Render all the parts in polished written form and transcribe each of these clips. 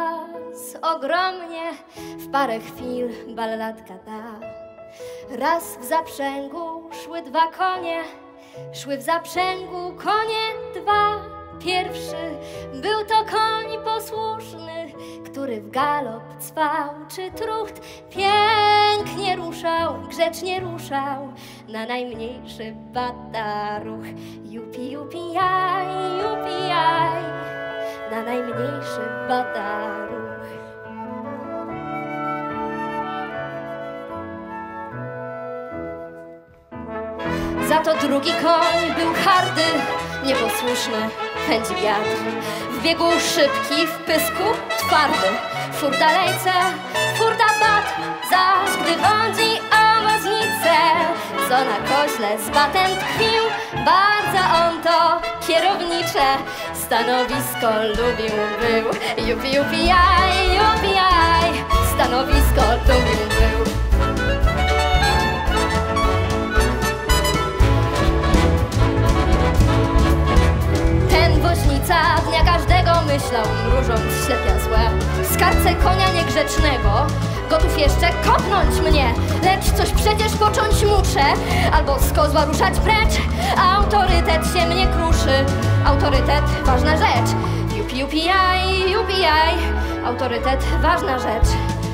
raz ogromnie, w parę chwil ballatka ta. Raz w zaprzęgu szły dwa konie, szły w zaprzęgu konie dwa. Pierwszy był to koń posłuszny, który w galop cwał czy trucht. Pięknie ruszał, grzecznie ruszał na najmniejszy bataruch. Jupi, jupi, jaj, jupi, jaj, na najmniejszy bataruch. Za to drugi koń był hardy, nieposłuszny, pędzi wiatr. W biegu szybki, w pysku twardy. Fur dalejce, furta bat, zaś gdy chodzi o woznicę, co na koźle z batem tkwił, bardzo on to kierownicze stanowisko lubił był. Jupi, jupi, jaj, stanowisko lubił był. Woźnica dnia każdego myślał, mrużąc ślepia złe. W skarbce konia niegrzecznego gotów jeszcze kopnąć mnie, lecz coś przecież począć muszę, albo z kozła ruszać precz. Autorytet się mnie kruszy, autorytet ważna rzecz. Jupi, jupi, jaj, autorytet ważna rzecz.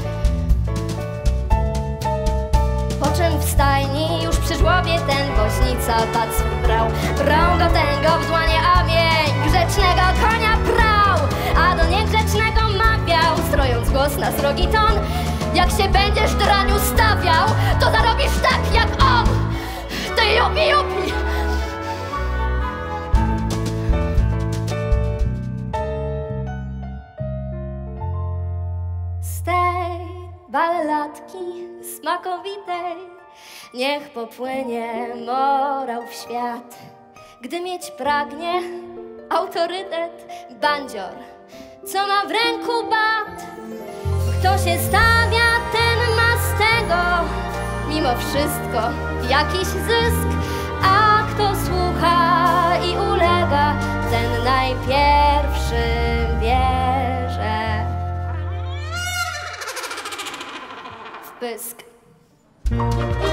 Po czym w stajni już przy żłobie ten woźnica pac brał. Brał go tęgo w dłonie ogień, grzecznego konia prał, a do niegrzecznego mawiał, strojąc głos na srogi ton: jak się będziesz draniu stawiał, to zarobisz tak jak on. Ty jupi, jupi. Z tej balladki smakowitej niech popłynie morał w świat. Gdy mieć pragnie autorytet bandzior, co ma w ręku bat. Kto się stawia, ten ma z tego mimo wszystko jakiś zysk, a kto słucha i ulega, ten najpierwszy bierze w pysk.